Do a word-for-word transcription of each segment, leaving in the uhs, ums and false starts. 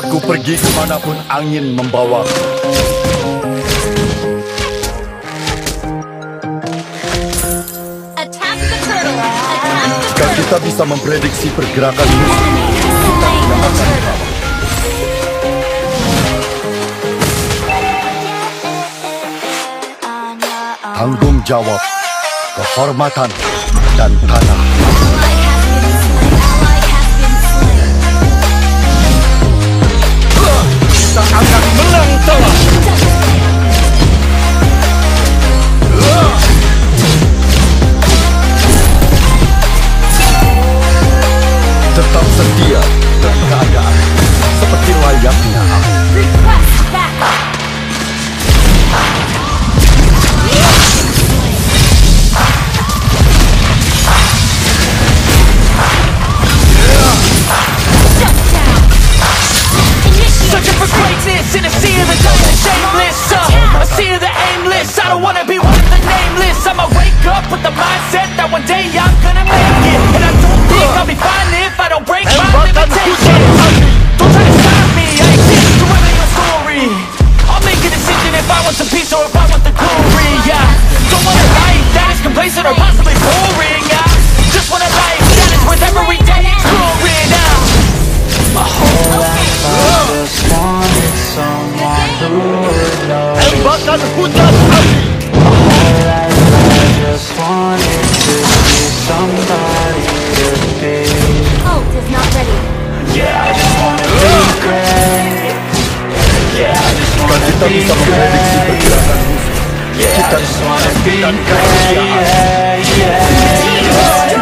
Aku pergi kemanapun angin membawa. Jika kita bisa memprediksi pergerakan musuh, kita tidak akan kalah. Tanggung jawab, kehormatan, dan tanah. Kita akan menang telak. Tetap setia dan keadaan seperti layaknya aku. Searching for greatness in a sea of the dumb and shameless, uh, a sea of the aimless. I don't wanna be one of the nameless. I'ma wake up with the mindset that one day I'm gonna make it. And I don't think I'll be fine if I don't break my limitations. Don't try to stop me, I exist to write your story. I'll make a decision if I want some peace or if I want the glory. Yeah, don't want a life that is complacent or possibly boring. I just want a life that is worth every day exploring. Now, my whole life I just wanted someone who would know. Tembakan hujan api. My whole life I just wanted to be somebody to be. Ult is not ready. Yeah, I just wanna be great. Yeah, I just Jika wanna kita be bisa memprediksi great. pergerakan musuh, Yeah, kita I just wanna be dan great. kekayaan. Yeah, yeah.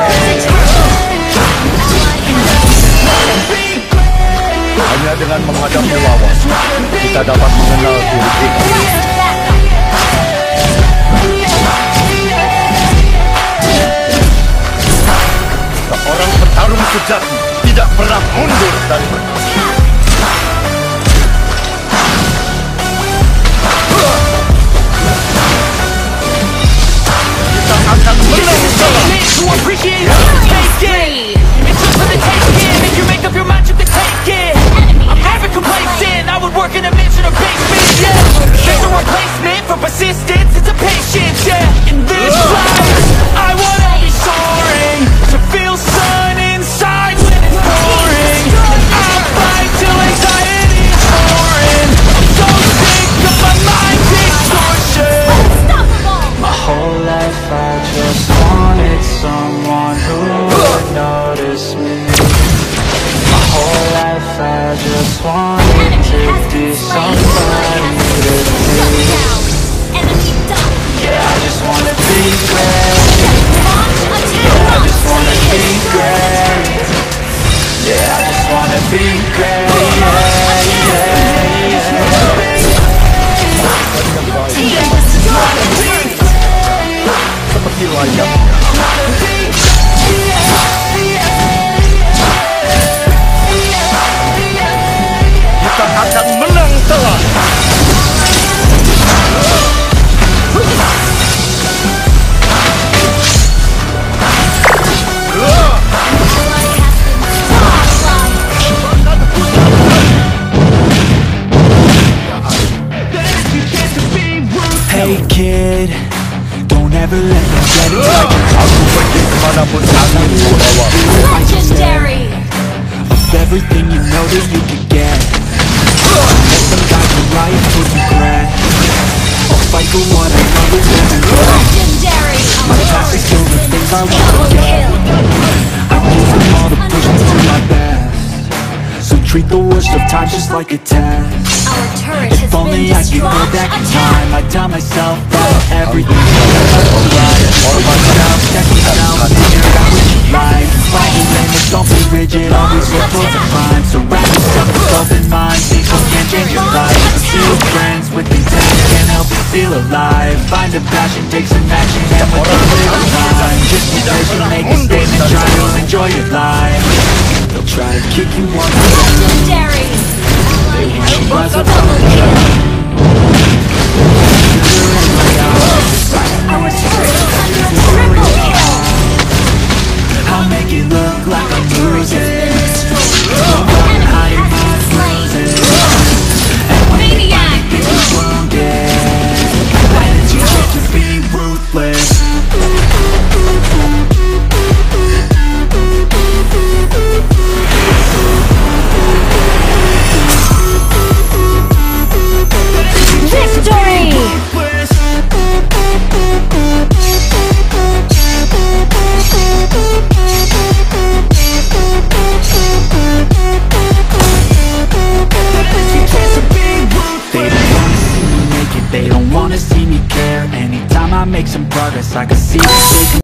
Hanya dengan menghadapi lawan, kita dapat mengenal diri kita. Seorang petarung sejati tidak pernah mundur dari bertempur. Kita akan menang telak. To appreciate how it's taken. It's just for the taking. If you make up your mind, you can take it. I'm never complacent. I would work in a mansion or basement. Yeah, there's a replacement for persistence. It's a patience. Yeah, in this life, I wanna be soaring to feel sun inside when it's pouring. I fight till anxiety's foreign. I'm so sick of my mind's distortion. My whole life I just wanted someone who would notice me. My whole life I just wanted to be somebody to be. Yeah, I just wanna be great. Yeah, I just wanna be great. Yeah, I just wanna be great. Yeah, yeah, yeah. Seperti layaknya. Kita akan menang telak. Hey kid, don't ever let me get it. Aku pergi kemanapun angin membawa. Legendary. Of everything you know that you can get. Let them guide your life with regret. I'll fight for what I love with every Legendary. my past is still the things I want to get. I'm using all the push me to my best. So treat the worst of times just like a test. Our turret has If been only I could go destroyed. back in Attack. time, I'd tell myself that everything was alright. For myself, check yourself, figure out what you like. Find your limits, don't be rigid, always look for the climb. Surround yourself with open minds, people can change your life. Pursue friends with intent, can't help but feel alive. Find a passion, take some action, and with a little time. Just be patient, make a statement, try to enjoy your life. They'll try to kick you on the Legendary. they want you rise up from the ground. Our turret is under a triple kill. I'll make it look like I'm losing. Enemy has been slain. progress, I can see it.